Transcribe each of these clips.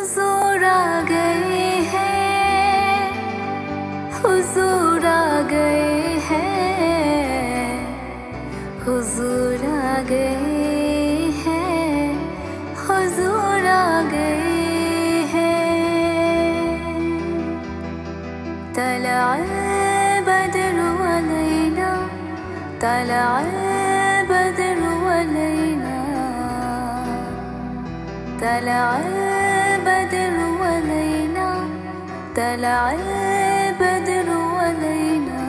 हुजूर आ गए हैं, हुजूर आ गए हैं, हुजूर आ गए हैं, हुजूर आ गए हैं। तला बदर अलैना, तला बदर अलैना, तला बदर अलैना, तला बदर अलैना।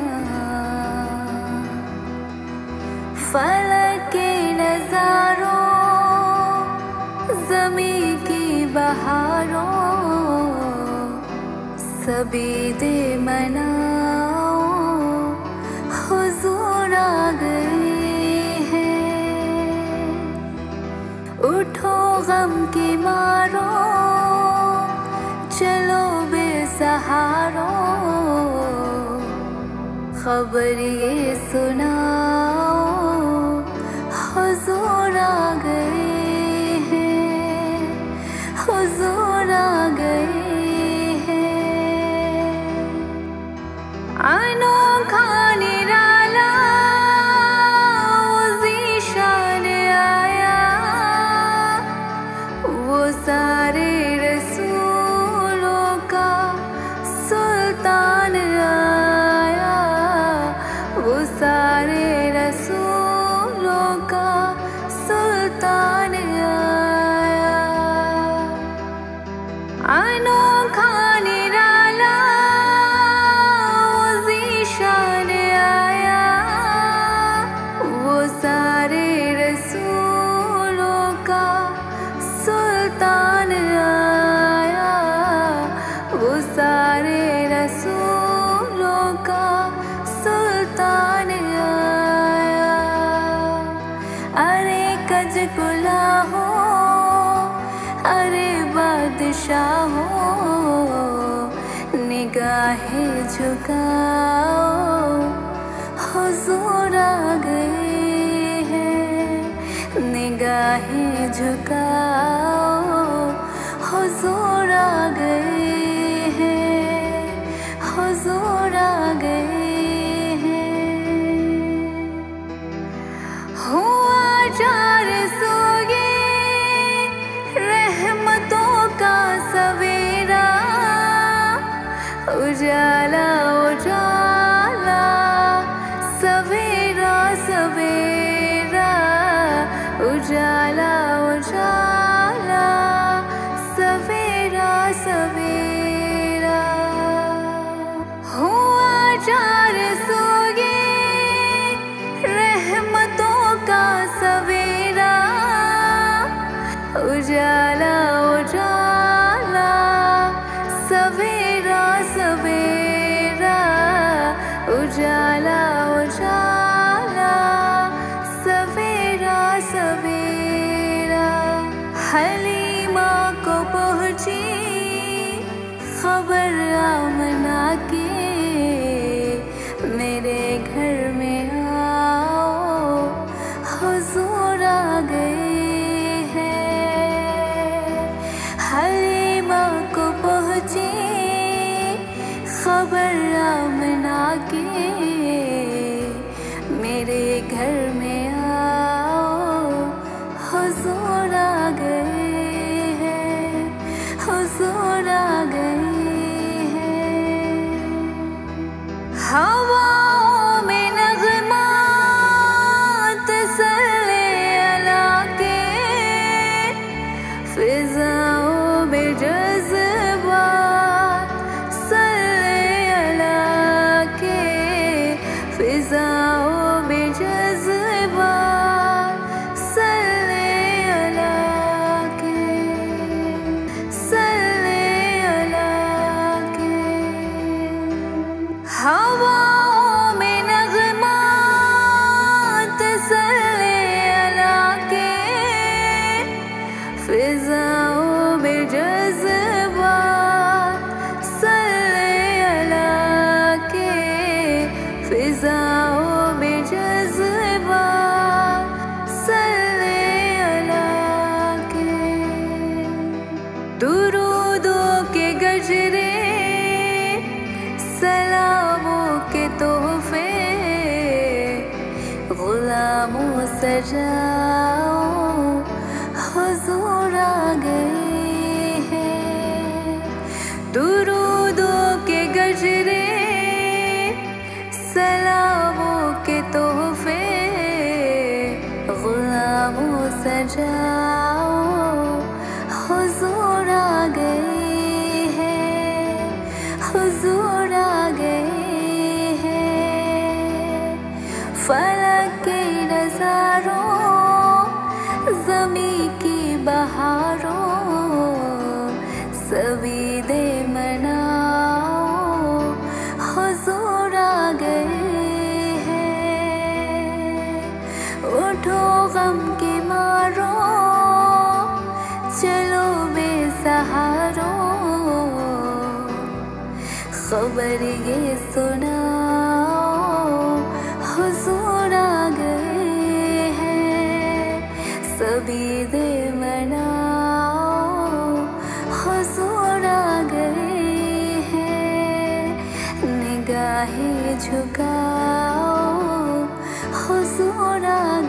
फलक के नज़ारों, ज़मीं की बहारों, सभी दे मनाओ, हुजूर आ गए हैं। उठो गम के मारो, चलो बेसहारो, खबर ये सुनाओ, हुजूर आ गए हैं, हुजूर आ गए हैं। अनोखा निराला ज़ीशान आया, वो सारे रसूलों का सुल्तान आया, वो सारे रसूलों का सुल्तान आया। अनोखा निराला ज़ीशान आया, वो सारे रसूलों का सुल्तान आया, वो सारे रसूलों का सुल्तान आया। अरे कज कुला हो, अरे बादशाह हो, निगाहें झुकाओ, हुजूर आ गए हैं। निगाहें झुकाओ, हुजूर आ गए हैं, हुजूर आ गए हैं। हुआ जार सोए रहमतों का सवेरा, उजाला उजाला सवेरा सवेरा, उजाला उजाला सवेरा सवेरा। हुआ जार सोए रहमतों का सवेरा, उजाला उजाला सवेरा सवेरा, उजाला उजाला सवेरा सवेरा। हलीमा को पहुंची खबर आमना की, मेरे घर में आओ, हुजूर आ गए हैं। हलीमा को पहुंची खबर आमना की, मेरे घर में आओ, हुजूर आ गए हैं, हुजूर आ गए हैं। हवाओं में नग़्मात सल्ले अला के, फिज़ाओं में जज़्बात सल्ले अला के, फिज़ाओं में जज़्बात सल्ले अला के, सल्ले अला के। हवाओं में नग़्मात सल्ले अला के, फिज़ाओं में जज़्बात सजाओ, हुजूर आ गए हैं। दुरूदों के गजरे, सलामों के तोहफे, गुलामों सजाओ, हुजूर आ गए हैं, हुजूर आ गए हैं। फलक के नज़ारों, ज़मी की बहारों, सभी दे मनाओ, हुजूर आ गए हैं। उठो गम के मारो, चलो बेसहारो, खबर ये सुनाओ, हुजूर आ गए हैं। सभी दे मनाओ, हुजूर आ गए हैं। निगाहें झुकाओ, हुजूर आ